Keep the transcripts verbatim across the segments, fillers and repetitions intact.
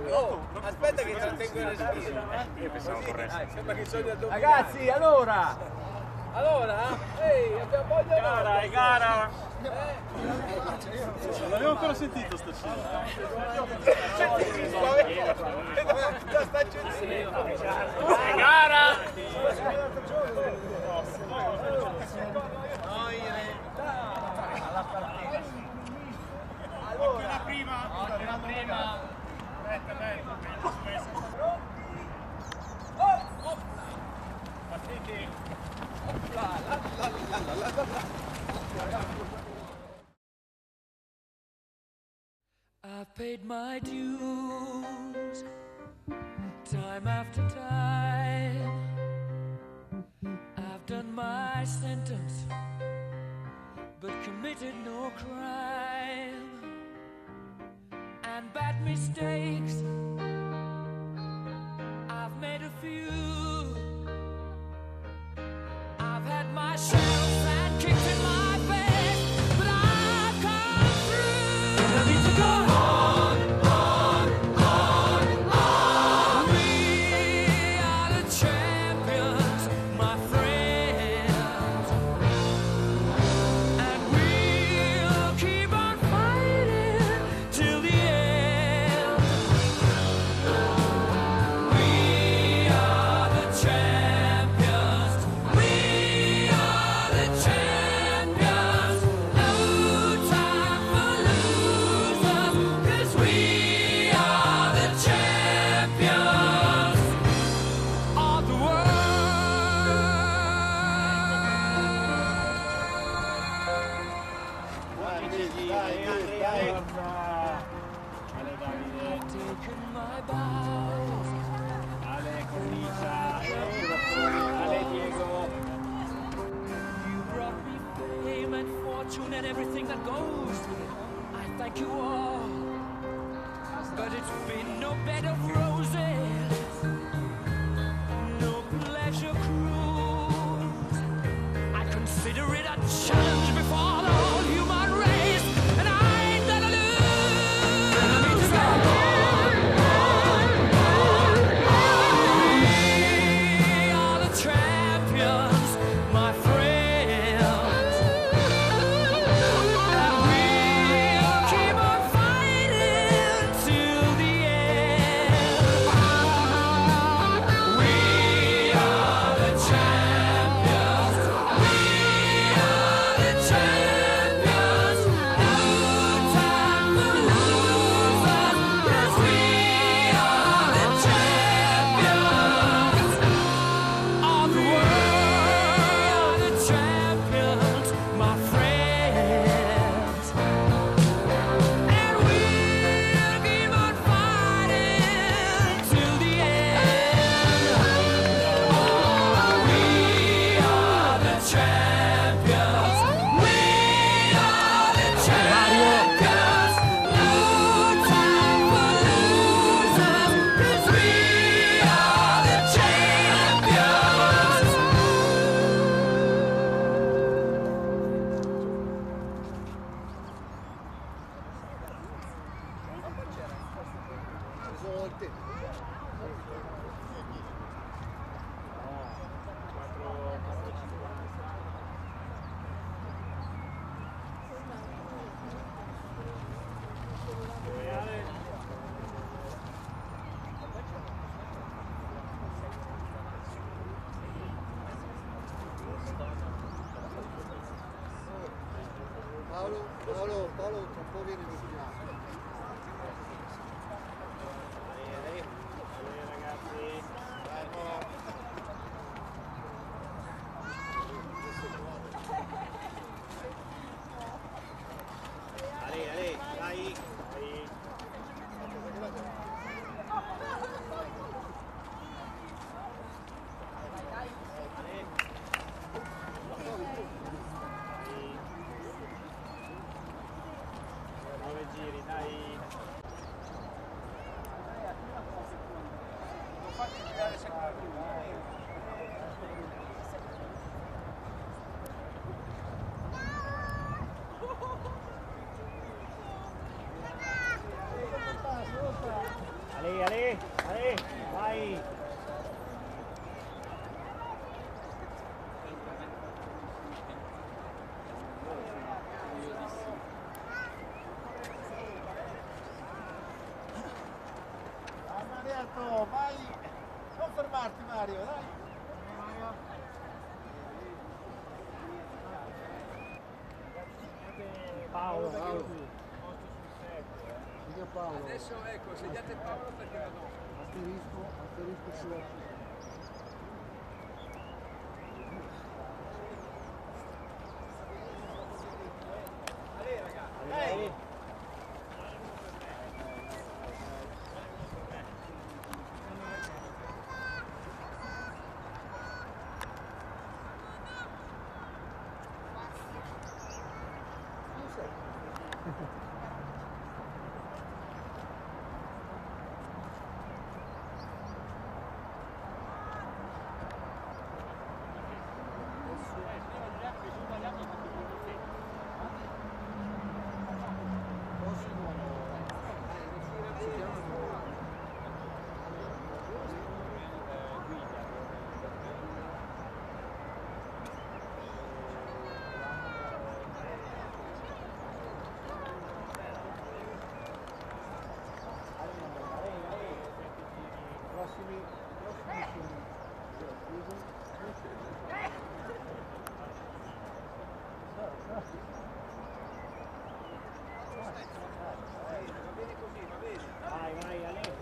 Oh, aspetta che trattengo il respiro. Io pensavo corresse. Sembra che sono da Ragazzi, allora! Allora, ehi, abbiamo voglia di Gara, è gara! Non l'avevo ancora sentito stasera. Già sta accendendo. È gara! Allora, La prima! La prima! Aspetta, dai, partiti! I've paid my dues time after time. I've done my sentence but committed no crime. And bad mistakes I've made a few. I've had my shells and kicked in my face, but I've come through. And I need to go on, on, on, on. We are the champions, my friends, and we'll keep on fighting till the end. We are the champions. We are the champions. No time for losers, 'cause we are the champions of the world. I've taken my bows. Ale, comincia! Ale, Diego! You brought me fame and fortune and everything that goes with it. I thank you all, but it's been no bed of roses, no pleasure cruise. I consider it a challenge before the whole human race, and I ain't gonna lose. And I need to go on, on, on, on. We are the champions, my friends, and we'll keep on fighting till the end. We are the champions. We are the champions. No time for losers, 'cause we are the champions of the world. The champions, my friends, and we'll keep on fighting till the end. We are the champions. We are the champions. No time for losers, 'cause we are the champions. Paolo, Paolo, Paolo, tra un po' viene vicinato. Ale, Ale, dai. Ale, Ale, vai! Alberto, vai! Non fermarti Mario, dai! Paolo, Paolo. Dica Paolo. Adesso ecco, segnate Paolo perché la do. Asterisco, asterisco su. Ale ragazzi. Ehi! Prossimi, prossimi Va bene così, va bene. Vai, vai, Ale!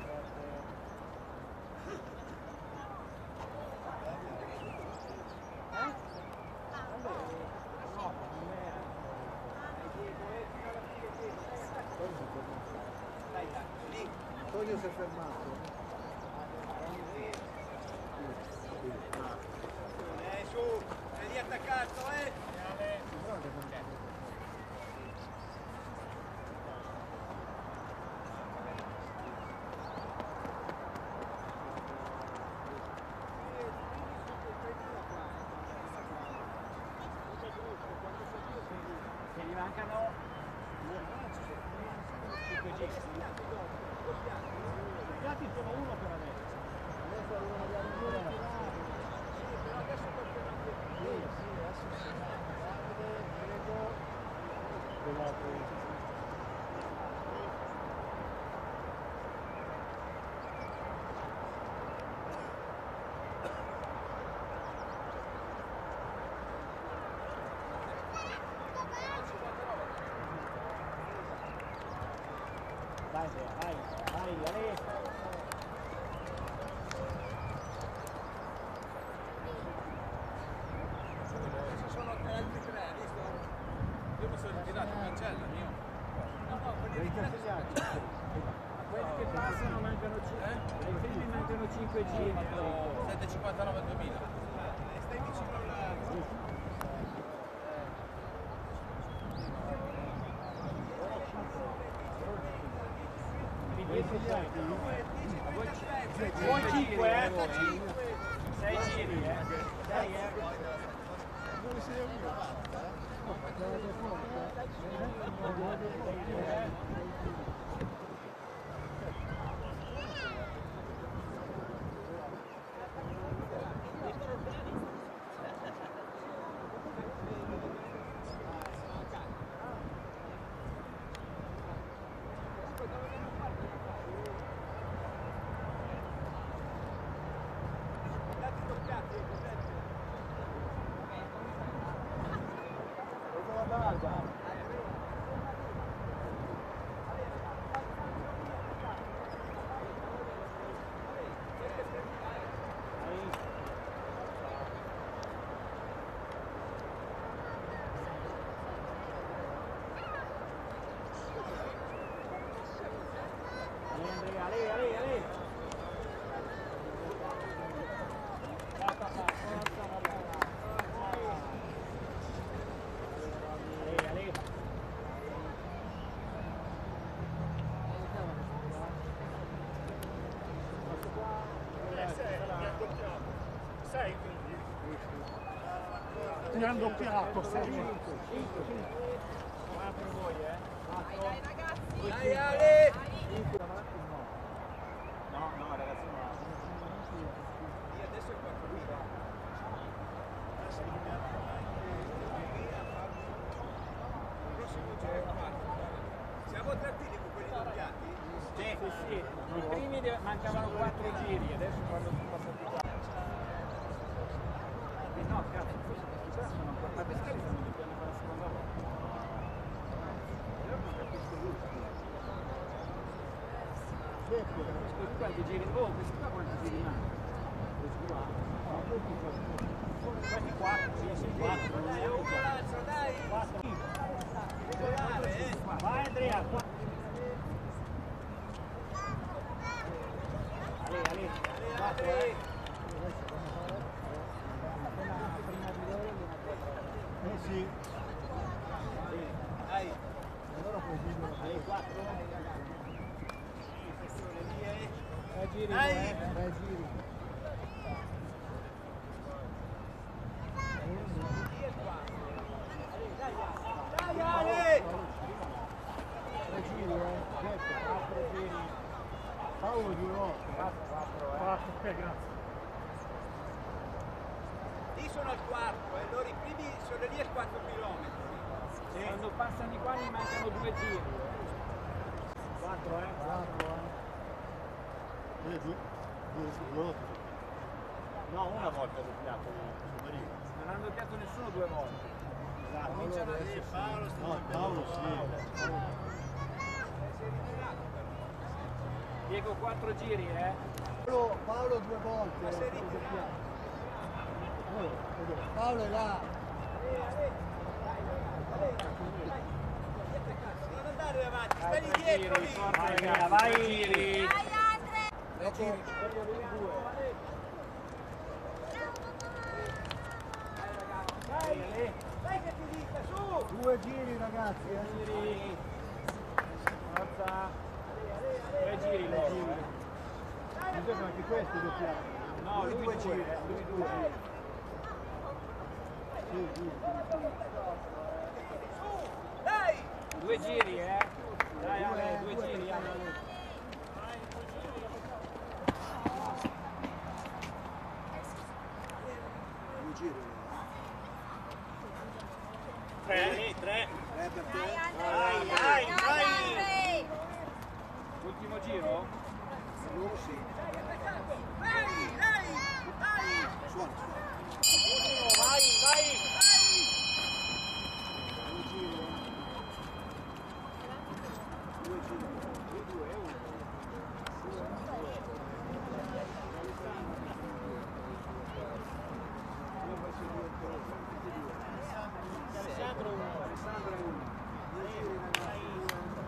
Dai, dai, lì. Antonio si è fermato. Eh, su, sei lì attaccato, eh. Se gli mancano cinque G. I piatti sono uno per adesso. Adesso arrivano gli arbitri. Sì, però adesso tocca anche Sì, sì, adesso si prego. Vai, vai, vai, Ale! ci sono altri tre, visto? Io mi sono ritirato, cancella mio. No, no, quelli ritirati sono Quelli che passano mancano cinque. Eh? Ai primi mancano cinque G. sette cinquantanove duemila. Stai vicino alla... Buon cinque, eh? sei giri, eh? sei, eh? Dove sei io? Ale, Ale, Ale! Ale, Ale! sei quindi? Ti hanno doppiato, sei? quattro voi, eh? Dai, dai ragazzi! Dai Ale! sì, i primi de- mancavano quattro giri, adesso quando sono passati qua. Eh no, cazzo, questi qua sono ancora. Ma questi stanno doppiando per la seconda volta. Io non capisco l'ultimo. Questi qui quanti giri? Oh, questi qua quanti giri mancano? Questi qua? No, questi quattro, sì, sì, quattro. Dai, un palazzo, dai! Quattro. Regolare, eh! Vai Andrea, qua. Ale, Ale, quattro, eh. Eh sì. Dai! Allora poi dicono Ale, quattro. tre giri, Dai. eh? Tre giri. Dai, Ale! Tre giri, eh? Sette, quattro giri. Paolo due volte. Quattro, quattro, eh. Quattro, eh, grazie. Lì sono al quarto, e loro i primi sono lì a quattro chilometri. Quando passano di qua mi mancano due giri. Quattro, eh? Quattro, eh? Eh, due, due, due volte. No, una volta ho doppiato. Non hanno doppiato nessuno due volte. Esatto. Cominciano a dire Paolo, No, Paolo sì. Diego quattro giri, eh? Paolo, Paolo due volte. Ma sei ritirato? Oh, Paolo è là. Non andare avanti, Dai, stai tre dietro giri, lì! forza, Vai, ragazzi, vai. tre giri. Tre giri. Dai, Ale. Dai che ti dica, su! Due giri ragazzi, eh. Giri. Forza. Tre giri loro, eh. Mi sembra anche questi doppiati. No, lui due giri, eh, lui due. Sì, sì. Dai! Due giri, eh. Dai Ale, due giri, Ale. Due giri. Tre, tre. Tre per te. Dai, dai, dai. Ultimo giro? Loro sì. Dai, dai! Dai! Suona, suona. Vai, vai. Due giri, eh. Due giri. Due, due, e uno. Alessandro uno, Alessandro uno. Due giri ragazzi.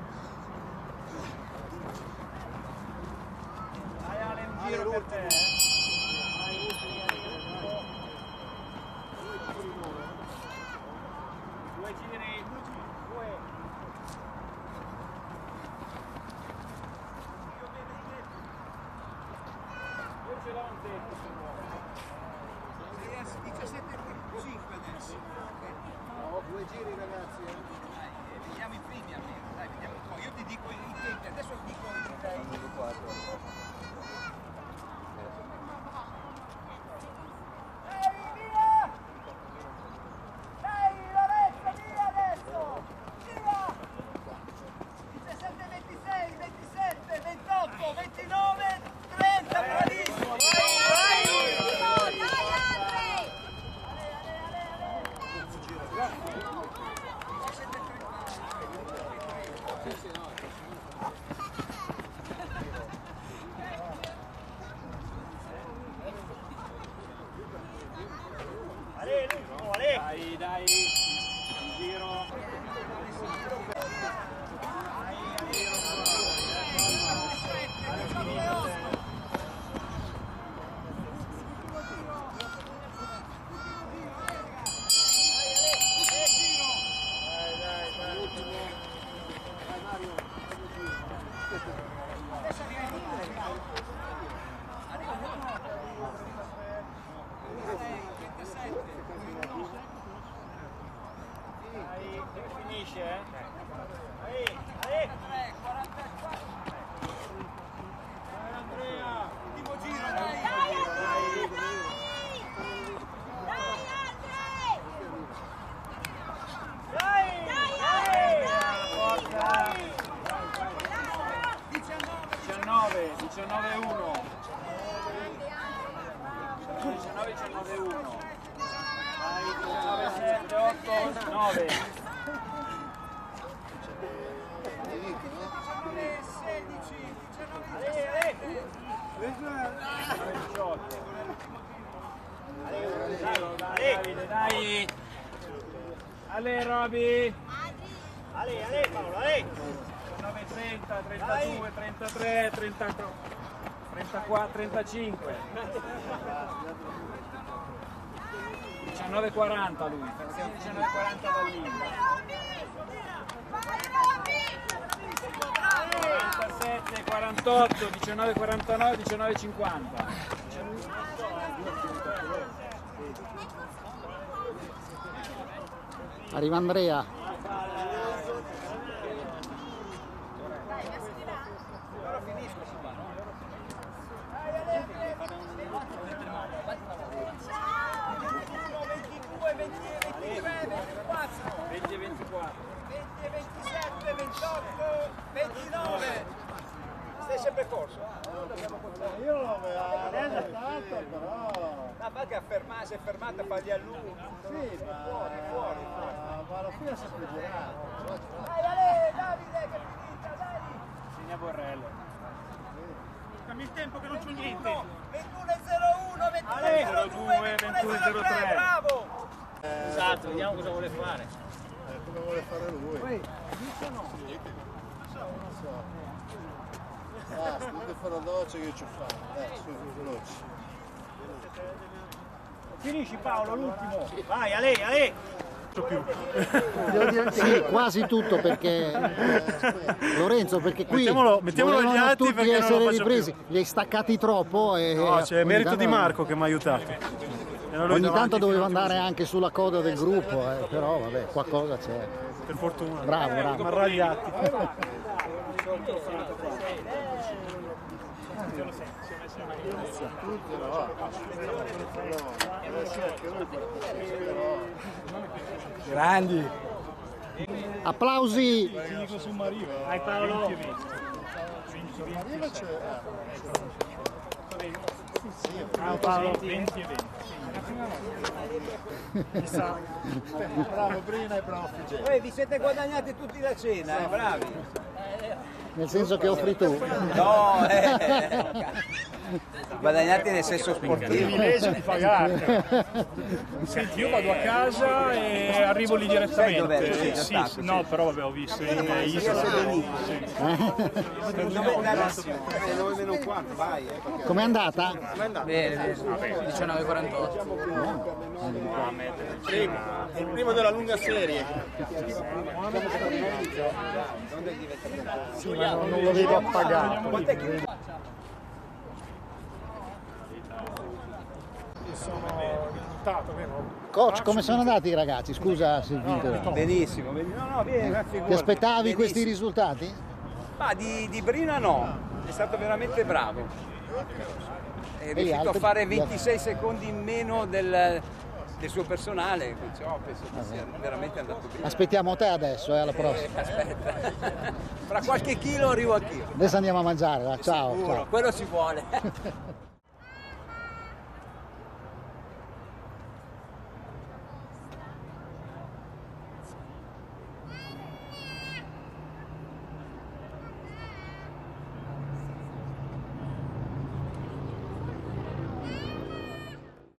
Dai Ale, un Ale, giro per l'ultimo. te. eh. Vai, ultimi, Ale. Due giri nuovi. Due giri. Due. Io ce l'ho un tempo se vuoi. Sei a diciassette e cinque adesso. No, due giri ragazzi, eh. Dai, eh, vediamo i primi almeno, dai, vediamo un po'. Io ti dico i tempi, adesso dico i tempi. Dai, via! Dai, Lorenzo, via adesso! Via! diciassette, ventisei, ventisette, ventotto, ventinove, trenta, bravissimo! Vai, vai! diciannove, diciannove uno. diciannove, diciannove uno. Vai, diciannove sette, otto, nove. diciannove sedici, diciannove diciotto. Davide, dai. Ale, Roby. Ale, Ale, Paolo, Ale. diciannove trenta, trentadue, trentatré, trentaquattro, trentaquattro, trentacinque. diciannove quaranta lui, partiamo diciannove quaranta da lì. quarantasette, quarantotto, diciannove quarantanove, diciannove cinquanta. Arriva Andrea. venti e ventiquattro. venti e ventisette, ventotto, ventinove. Stai sempre corso? Io non l'avevo tanto, però. La fa che afferma, si è fermata a fargli a lui. Sì, ma fuori, fuori, ma alla fine è sempre girato. Dai, Ale, Davide, che è finita, dai! Segna Borrello. Dammi il tempo che non c'ho niente. ventuno e zero uno, ventuno e zero due, ventuno e zero tre, bravo! Esatto, vediamo cosa vuole fare. Eh, come vuole fare lui? Poi, dice no. Non so. Ah, state a fare la doccia che ci ho fatto. Dai, su, veloci. Finisci Paolo, l'ultimo. Vai, Ale, Ale. Devo dire sì, quasi tutto perché Lorenzo, perché qui Mettiamolo- mettiamolo agli volevano atti tutti perché non lo essere faccio ripresi, più. li hai staccati troppo e No, c'è ogni merito tanto- di Marco che mi ha aiutato. Era lui Ogni davanti tanto fino dovevo all'ultimo andare anche sulla coda del gruppo, eh, però vabbè, qualcosa c'è. secondo. Per fortuna. Bravo, bravo. Marrà gli atti. Grandi. Applausi. Vai Paolo. Ciao Paolo. venti e venti. Bravo Brina e bravo Figè. Poi vi siete guadagnati tutti la cena, eh, bravi! Nel senso che offri tu. No, eh! Guadagnati nel senso sportivo. Privilegio di pagare. Senti, io vado a casa e arrivo lì Sai dov'è? direttamente. Sei già Sì, stato, sì, no, però vabbè, ho visto in Io Instagram. sono benissimo. Sì. Dove Massimo? nove meno un quarto, vai! Com'è andata? Bene, bene. diciannove quarantotto. È il primo della lunga serie. Sì, ma non lo vedo appagato. Sono risultato, vero? Coach, come sono andati i ragazzi? Scusa se vi interrompo. Benissimo, benissimo. No, no, vieni, grazie. Ti aspettavi questi risultati? Ma di, di Brina no, è stato veramente bravo. È gli riuscito a altri? fare ventisei secondi in meno del, del suo personale, perciò penso che sia veramente andato bene. Aspettiamo te adesso, eh, alla prossima. Aspetta, fra qualche chilo arrivo anch'io. Adesso andiamo a mangiare, va. Ciao. Sicuro, Ciao. quello si vuole.